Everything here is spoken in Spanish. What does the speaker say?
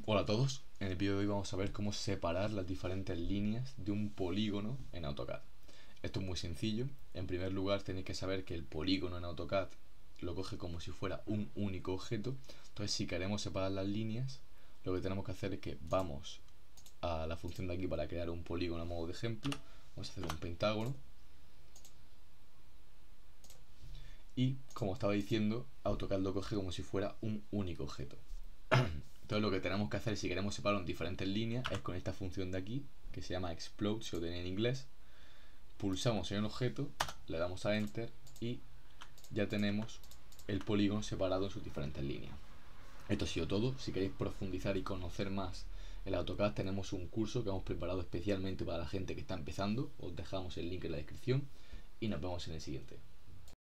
Hola a todos, en el vídeo de hoy vamos a ver cómo separar las diferentes líneas de un polígono en AutoCAD. Esto es muy sencillo. En primer lugar tenéis que saber que el polígono en AutoCAD lo coge como si fuera un único objeto. Entonces si queremos separar las líneas, lo que tenemos que hacer es que vamos a la función de aquí para crear un polígono a modo de ejemplo. Vamos a hacer un pentágono. Y como estaba diciendo, AutoCAD lo coge como si fuera un único objeto. Entonces lo que tenemos que hacer si queremos separar en diferentes líneas es con esta función de aquí, que se llama explode, si lo tenéis en inglés. Pulsamos en el objeto, le damos a enter y ya tenemos el polígono separado en sus diferentes líneas. Esto ha sido todo. Si queréis profundizar y conocer más el AutoCAD, tenemos un curso que hemos preparado especialmente para la gente que está empezando. Os dejamos el link en la descripción y nos vemos en el siguiente.